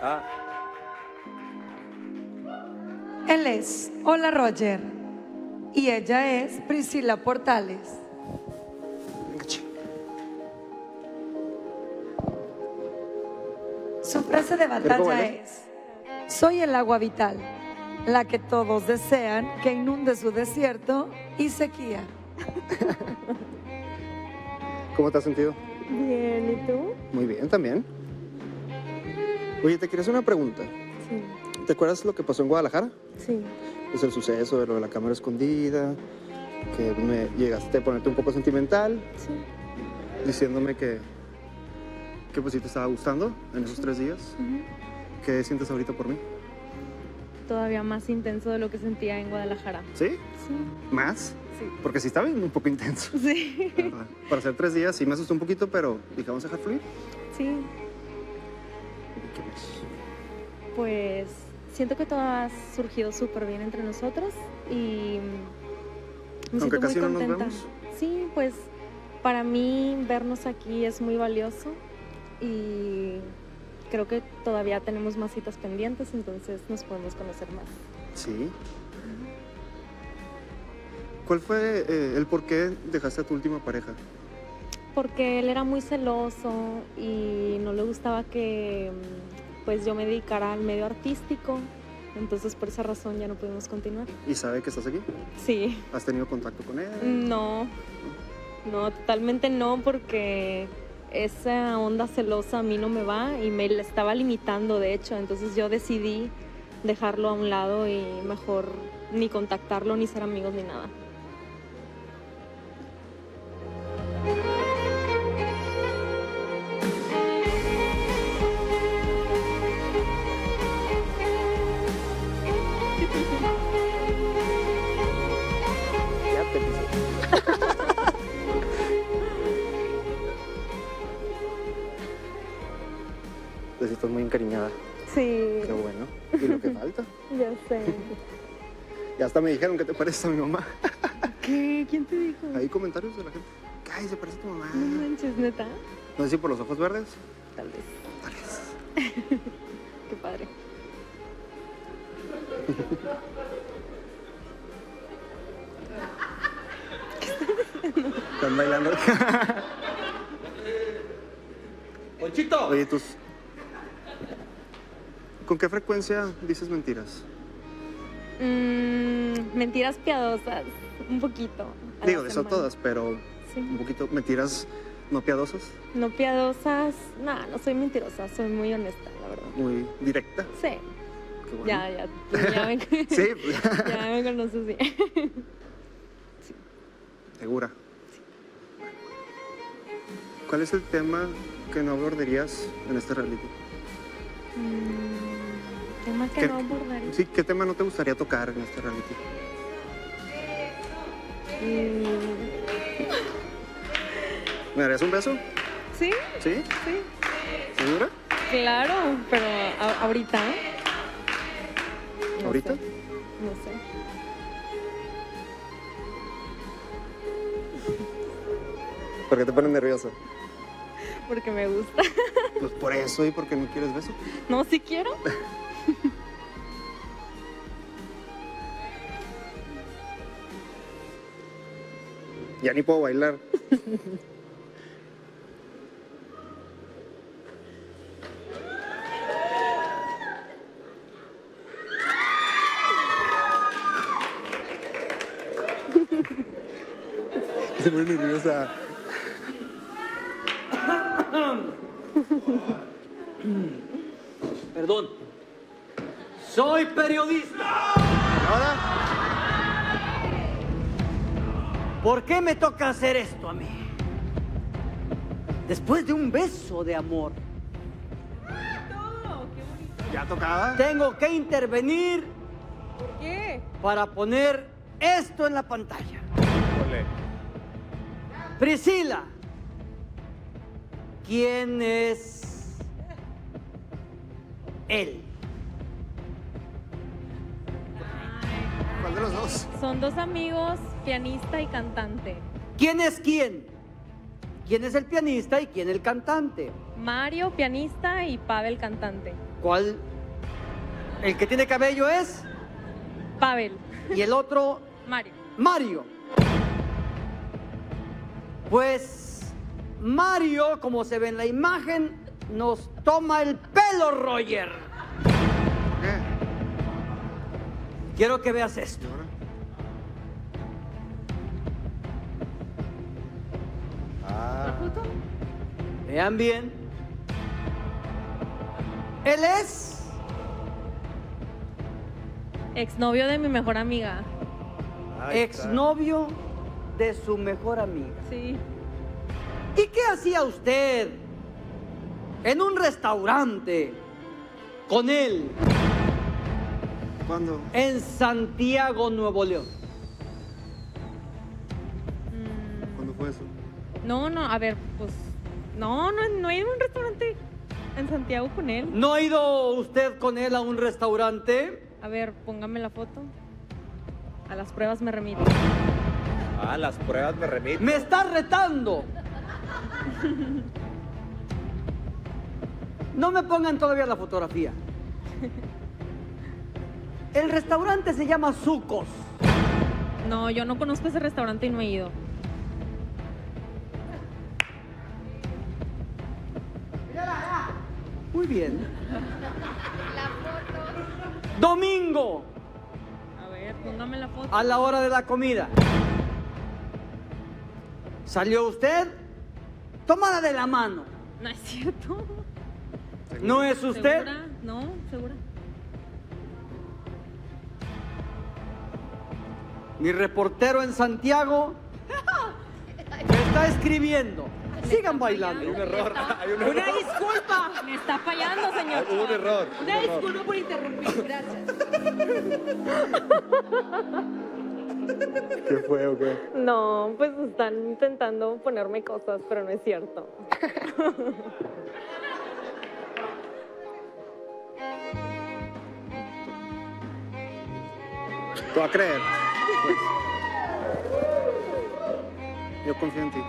Ah. Él es Hola Roger y ella es Priscila Portales. Su frase de batalla es: soy el agua vital, la que todos desean que inunde su desierto y sequía. ¿Cómo te has sentido? Bien, ¿y tú? Muy bien, también. Oye, te quería hacer una pregunta. Sí. ¿Te acuerdas lo que pasó en Guadalajara? Sí. Pues el suceso de lo de la cámara escondida, que me llegaste a ponerte un poco sentimental, Sí. diciéndome que pues sí te estaba gustando en esos 3 días. ¿Qué sientes ahorita por mí? Todavía más intenso de lo que sentía en Guadalajara. ¿Sí? Sí. ¿Más? Sí. Porque sí estaba un poco intenso. Sí. la verdad. Para hacer 3 días sí me asustó un poquito, pero dije, vamos a dejar fluir. Sí. ¿Qué más? Pues siento que todo ha surgido súper bien entre nosotros y me Aunque siento casi muy no nos contenta. vemos. Sí, pues para mí vernos aquí es muy valioso y creo que todavía tenemos más citas pendientes, entonces nos podemos conocer más. Sí. ¿Cuál fue el por qué dejaste a tu última pareja? Porque él era muy celoso y no le gustaba que pues yo me dedicara al medio artístico, entonces por esa razón ya no pudimos continuar. ¿Y sabe que estás aquí? Sí. ¿Has tenido contacto con él? No, totalmente no, porque esa onda celosa a mí no me va y me la estaba limitando, de hecho, entonces yo decidí dejarlo a un lado y mejor ni contactarlo, ni ser amigos, ni nada. Ya te pisé. Pues estás muy encariñada. Sí. Qué bueno. ¿Y lo que falta? Ya sé. Ya hasta me dijeron que te pareces a mi mamá. ¿Qué? ¿Quién te dijo? Hay comentarios de la gente. Ay, se parece a tu mamá. No manches, ¿neta? No sé si por los ojos verdes. Tal vez. Tal vez. Qué padre. Están bailando. ¡Ponchito! Oye, ¿tú con qué frecuencia dices mentiras? Mentiras piadosas, un poquito. a Digo, la de eso semana. todas, pero Sí. un poquito. ¿Mentiras no piadosas? No piadosas, no soy mentirosa, soy muy honesta, la verdad. Muy directa. Sí, Qué bueno. ya me, Sí, ya me conoces bien. segura. ¿Cuál es el tema que no abordarías en este reality? Tema que ¿Qué- no abordaría. Sí, ¿qué tema no te gustaría tocar en este reality? ¿Me darías un beso? Sí, ¿Sí? sí, ¿Segura? claro, pero ahorita. No ¿Ahorita? sé, no sé. ¿Por qué te pones nerviosa? Porque me gusta. Pues por eso y porque no quieres beso. No, sí quiero. Ya ni puedo bailar. Se pone nerviosa. Perdón. Soy periodista. ¿Ahora? ¿Por qué me toca hacer esto a mí? Después de un beso de amor, ¿Ya tocaba? tengo que intervenir ¿Por qué? para poner esto en la pantalla. Priscila, ¿quién es él? ¿Cuál de los dos? Son dos amigos, pianista y cantante. ¿Quién es quién? ¿Quién es el pianista y quién el cantante? Mario, pianista, y Pavel, cantante. ¿Cuál? El que tiene cabello es... Pavel. Y el otro... Mario. Mario. Pues Mario, como se ve en la imagen, nos toma el pelo, Roger. ¿Qué? Quiero que veas esto. ¿La foto? Vean bien. Él es... Exnovio de mi mejor amiga. exnovio de su mejor amiga. Sí. ¿Y qué hacía usted en un restaurante con él ¿Cuándo? en Santiago, Nuevo León? ¿Cuándo fue eso? No, a ver, pues... No he ido a un restaurante en Santiago con él. ¿No ha ido usted con él a un restaurante? A ver, póngame la foto. A las pruebas me remito. Ah, las pruebas me remiten. ¡Me está retando! No me pongan todavía la fotografía. El restaurante se llama Zucos. No, yo no conozco ese restaurante y no he ido. Muy bien. Domingo, A ver, póngame la foto. a la hora de la comida. ¿Salió usted? Tómala de la mano. No es cierto. ¿No es usted? ¿Segura? No, segura. Mi reportero en Santiago me está escribiendo. Sigan bailando. Hay un error. Hay un Una error. disculpa. Me está fallando, señor. Hubo un error. Una disculpa por interrumpir. Gracias. ¿Qué fue o qué? No, pues están intentando ponerme cosas, pero no es cierto. Te voy a creer. Pues. Yo confío en ti.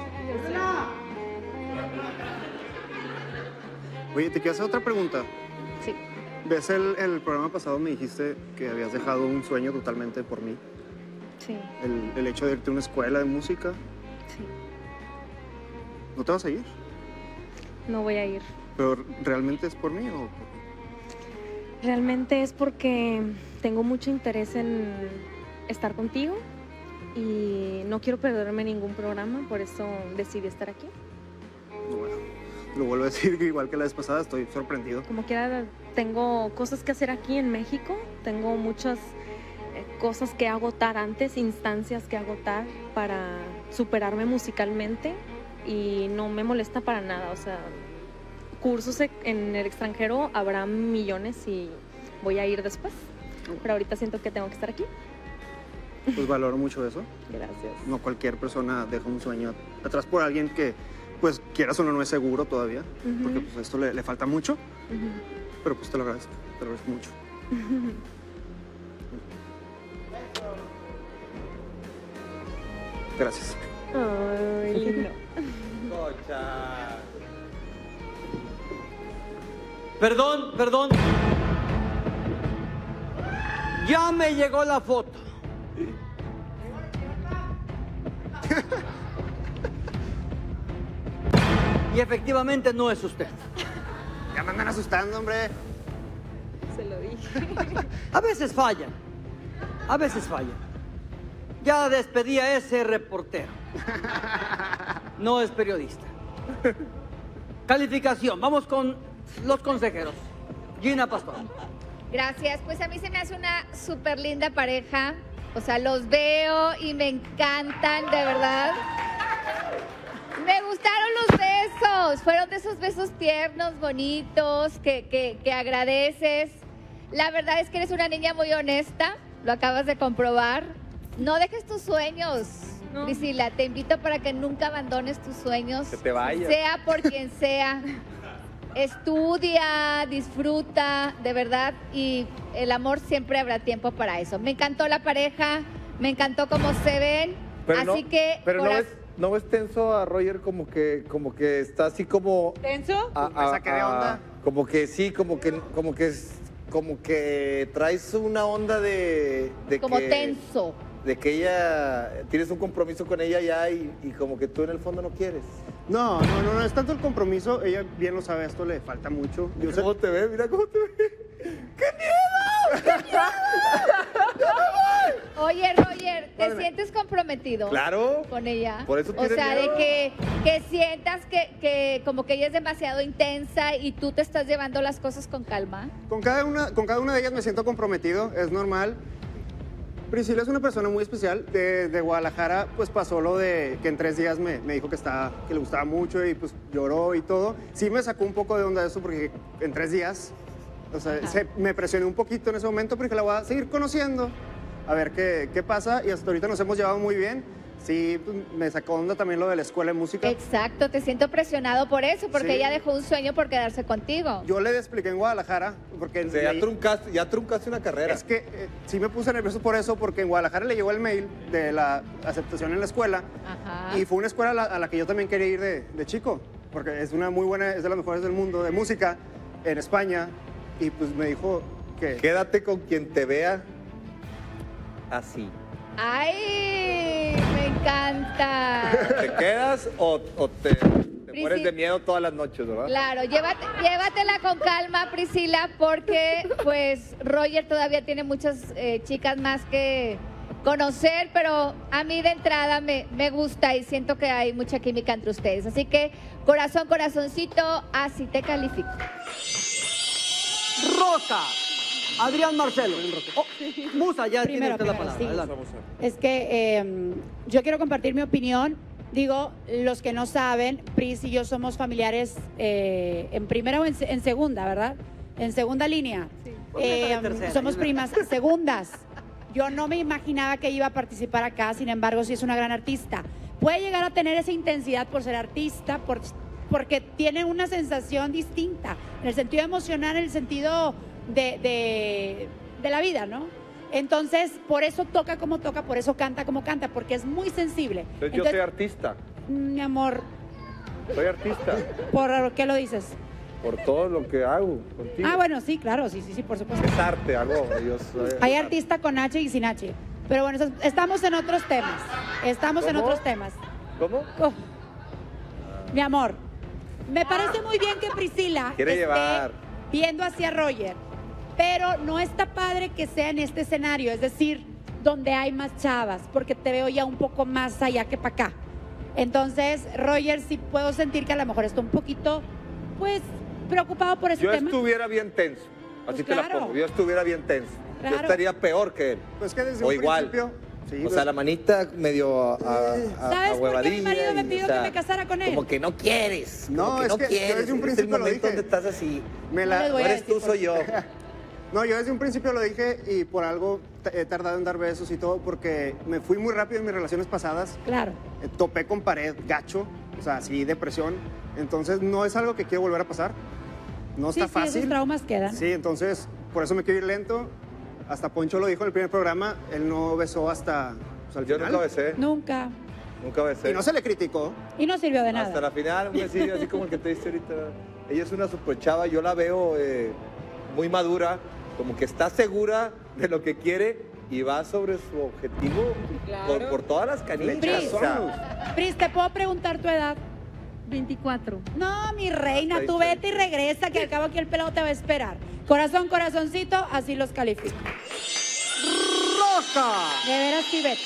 Oye, te quiero hacer otra pregunta. Sí. ¿Ves el programa pasado? Me dijiste que habías dejado un sueño totalmente por mí. Sí, El hecho de irte a una escuela de música. sí. ¿No te vas a ir? No voy a ir. ¿Pero realmente es por mí o...? Realmente es porque tengo mucho interés en estar contigo y no quiero perderme ningún programa, por eso decidí estar aquí. No, bueno, lo vuelvo a decir, que igual que la vez pasada, estoy sorprendido. Como quiera, tengo cosas que hacer aquí en México, tengo muchas cosas que agotar antes, instancias que agotar para superarme musicalmente y no me molesta para nada, o sea, cursos en el extranjero habrá millones y voy a ir después, pero ahorita siento que tengo que estar aquí. Pues valoro mucho eso. Gracias. No cualquier persona deja un sueño atrás por alguien que, pues, quieras o no, no es seguro todavía. Ujú. Porque pues esto le falta mucho, Ujú. pero pues te lo agradezco mucho. Gracias. Ay, lindo. Cocha. Perdón. Ya me llegó la foto. Y efectivamente no es usted. Ya me andan asustando, hombre. Se lo dije. A veces falla. Ya despedí a ese reportero. No es periodista. Calificación. Vamos con los consejeros. Gina Pastor. Gracias, pues a mí se me hace una súper linda pareja, o sea, los veo y me encantan, de verdad. Me gustaron los besos, fueron de esos besos tiernos, bonitos, que agradeces. La verdad es que eres una niña muy honesta, lo acabas de comprobar. No dejes tus sueños, No. Priscila, te invito para que nunca abandones tus sueños. Que te vayas. Sea por quien sea. Estudia, disfruta, de verdad, y el amor siempre habrá tiempo para eso. Me encantó la pareja, me encantó cómo se ven, así que... Pero por no ves tenso a Roger como que está así como... ¿Tenso? ¿Esa qué de onda? Como que sí, como que traes una onda de Como que, tenso. de que ella, tienes un compromiso con ella ya y como que tú en el fondo no quieres. No, es tanto el compromiso, ella bien lo sabe, esto le falta mucho. Yo Mira sé- cómo te ve, mira cómo te ve. Oye, Roger, ¿te Mándame. sientes comprometido? Claro. Con ella. Por eso O tienes sea, miedo. de que sientas que como que ella es demasiado intensa y tú te estás llevando las cosas con calma. Con cada una de ellas me siento comprometido, es normal. Priscila es una persona muy especial. De Guadalajara, pues pasó lo de que en 3 días me dijo que le gustaba mucho y pues lloró y todo. Sí me sacó un poco de onda eso porque en 3 días, o sea, me presioné un poquito en ese momento porque la voy a seguir conociendo, a ver qué pasa. Y hasta ahorita nos hemos llevado muy bien. Sí, pues, me sacó onda también lo de la escuela de música. Exacto, te siento presionado por eso, porque Sí. ella dejó un sueño por quedarse contigo. Yo le expliqué en Guadalajara, porque O sea, ya truncaste una carrera. es que sí me puse nervioso por eso, porque en Guadalajara le llegó el mail de la aceptación en la escuela. Ajá. Y fue una escuela a la que yo también quería ir de chico, porque es una muy buena, es de las mejores del mundo de música en España. Y pues me dijo que... Quédate con quien te vea así. ¡Ay! Me encanta. ¿Te quedas o te mueres de miedo todas las noches, verdad? Claro, llévatela con calma, Priscila, porque pues Roger todavía tiene muchas chicas más que conocer, pero a mí de entrada me gusta y siento que hay mucha química entre ustedes. Así que corazón, corazoncito, así te califico. Rosa. Adrián Marcelo. Oh, Musa, ya tiene usted la palabra. sí. Adelante. Es que yo quiero compartir mi opinión. Digo, los que no saben, Pris y yo somos familiares en primera o en segunda, ¿verdad? En segunda línea. Somos primas segundas. Yo no me imaginaba que iba a participar acá, sin embargo, sí es una gran artista. Puede llegar a tener esa intensidad por ser artista, porque tiene una sensación distinta, en el sentido emocional, en el sentido de la vida, ¿no? Entonces, por eso toca como toca, por eso canta como canta, porque es muy sensible. Entonces yo soy artista. Mi amor, Soy artista. ¿por qué lo dices? Por todo lo que hago contigo. Ah, bueno, sí, claro, sí, por supuesto. Es arte, algo. Yo soy Hay arte. artista con H y sin H. Pero bueno, estamos en otros temas. Estamos en ¿Cómo? otros temas. ¿Cómo? Oh. Mi amor, me parece muy bien que Priscila Quiere esté llevar. viendo hacia Roger, pero no está padre que sea en este escenario, es decir, donde hay más chavas, porque te veo ya un poco más allá que para acá. Entonces, Roger, sí puedo sentir que a lo mejor está un poquito, pues, preocupado por ese Yo tema. estuviera bien tenso. Así Pues te la claro. pongo. Yo estuviera bien tenso. Claro. Yo estaría peor que él. Pues que desde O un igual. principio... Sí, O sea, la manita medio ¿Sabes por qué mi marido me pidió que me casara con él? Como que no quieres. No, como que es no que yo quieres. desde un Es el principio lo momento dije. donde estás así. me No la- les No voy a eres decir tú, por soy qué. yo. No, yo desde un principio lo dije y por algo he tardado en dar besos y todo porque me fui muy rápido en mis relaciones pasadas. Claro. Topé con pared, gacho, o sea, así depresión. Entonces no es algo que quiero volver a pasar. No Sí, está sí, esos fácil. traumas quedan. Sí, entonces por eso me quiero ir lento. Hasta Poncho lo dijo en el primer programa, él no besó hasta pues, al Yo final. nunca besé. Nunca. Nunca besé. Y no se le criticó. Y no sirvió de nada. Hasta la final, un besillo así como el que te diste ahorita. Ella es una super chava, yo la veo muy madura, como que está segura de lo que quiere y va sobre su objetivo por todas las canitas. Pris, O sea, Pris, ¿te puedo preguntar tu edad? 24. No, mi reina, Está tú dicho. vete y regresa, que al cabo aquí el pelado te va a esperar. Corazón, corazoncito, así los califico. Rosa. De veras, sí, vete.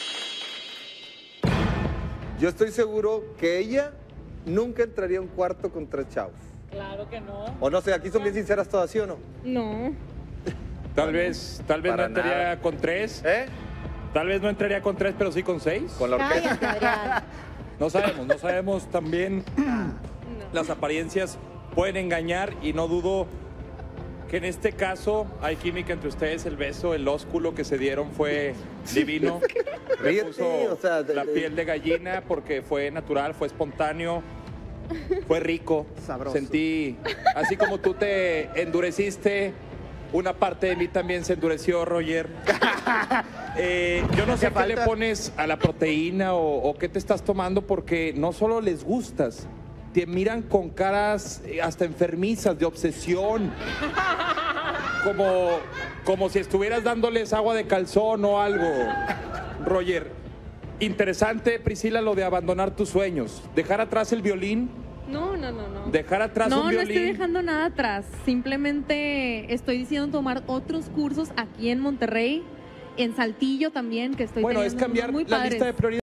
yo estoy seguro que ella nunca entraría a un cuarto con 3 chavos. Claro que no. O no sé, aquí son bien sinceras todas, ¿sí o no? No. Tal vez no Para entraría nada. con 3. ¿Eh? Tal vez no entraría con 3, pero sí con 6. Con la orquesta. Cállate, Adrián. No sabemos también. Las apariencias pueden engañar y no dudo que en este caso hay química entre ustedes. El beso, el ósculo que se dieron fue divino. Me Ríete, puso o sea, la piel de gallina porque fue natural, fue espontáneo, fue rico. Sabroso. Sentí, así como tú te endureciste, una parte de mí también se endureció, Roger. Yo no sé qué le falta. pones a la proteína o qué te estás tomando porque no solo les gustas, te miran con caras hasta enfermizas, de obsesión. Como si estuvieras dándoles agua de calzón o algo. Roger, interesante, Priscila, lo de abandonar tus sueños. Dejar atrás el violín. No. Dejar atrás un violín. No estoy dejando nada atrás. Simplemente estoy diciendo tomar otros cursos aquí en Monterrey, en Saltillo también, que estoy teniendo es cambiar muy la padres. lista de prioridades.